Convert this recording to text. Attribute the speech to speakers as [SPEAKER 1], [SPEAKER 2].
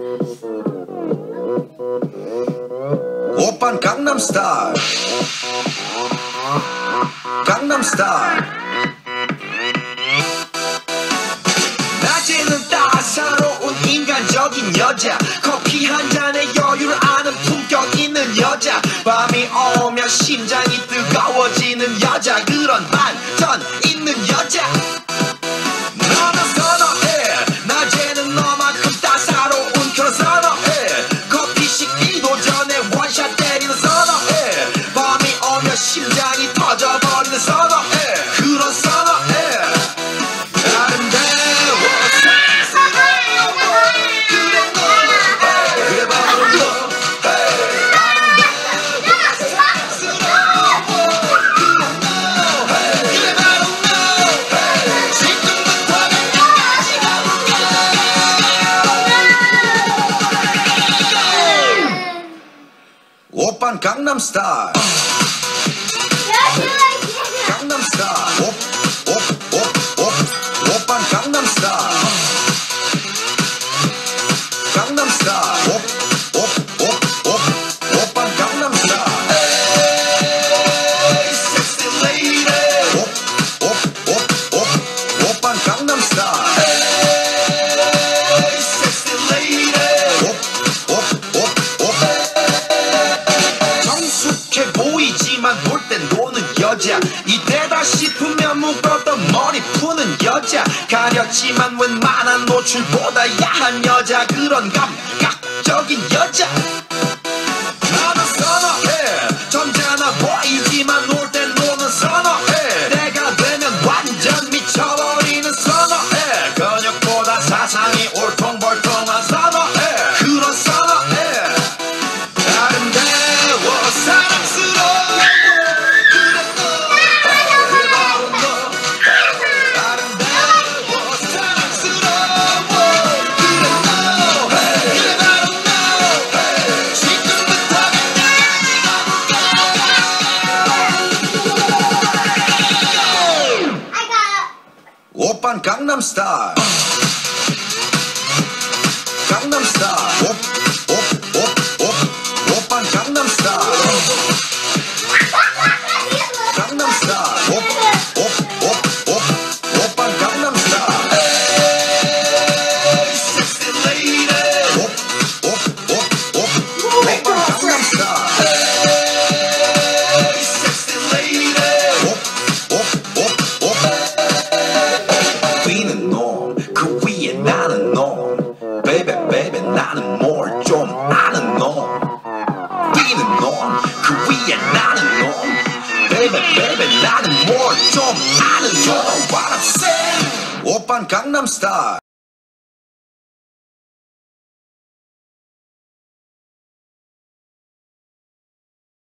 [SPEAKER 1] 오빤 강남 스타일 강남 스타일 낮에는 따사로운 인간적인 여자 커피 한 잔에 여유를 아는 품격 있는 여자 밤이 오면 심장이 뜨거워지는 여자 그런 반전 있는 여자 너는 선호해 낮에는 너만큼 따사로운 그런 선호해 커피 식기도 전에 원샷 때리는 선호해 밤이 오면 심장이 터져버리는 선호해 그런 선호해 아름다워 사랑스러워 그래 너 그래 바로 너 아름다워 사랑스러워 그래 너 그래 바로 너 지금부터 끝까지 가볼까 오빤 강남 스타일 강남 스타일 오빤 강남 스타일 강남 스타일 오빤 강남 스타일 에이 섹시 레이디 오빤 강남 스타일 에이 섹시 레이디 정숙해 보이지만 놀 땐 노는 여자 이때다 싶으면 묶었던 머리 푸는 여자 가렸지만 웬만한 노출보다 야한 여자 그런 감각적인 여자 나는 선호해 점잖아 보이지만 놀 땐 노는 선호해 내가 되면 완전 미쳐버리는 선호해 근육보다 사상이 울퉁불퉁한 선호해 그런 선호해 아름다워 사랑스러워 그래 너 그래 바로 너 아름다워 사랑스러워 그래 너 그래 바로 너 지금부터 끝까지 가볼까 오빤 강남 스타일 강남 스타일 오빤 강남 스타일 강남 스타일 오빤 강남 스타일 에이 섹시 레이디 오빤 강남 스타일 에이 섹시 레이디 위는 놈그 위에 나는 놈 베이베 베이베 나는 뭘 좀 아는 놈 위는 놈그 위에 나는 놈 베이베 베이베 나는 뭘 좀 아는 놈 What I'm saying 오빤 강남 스타일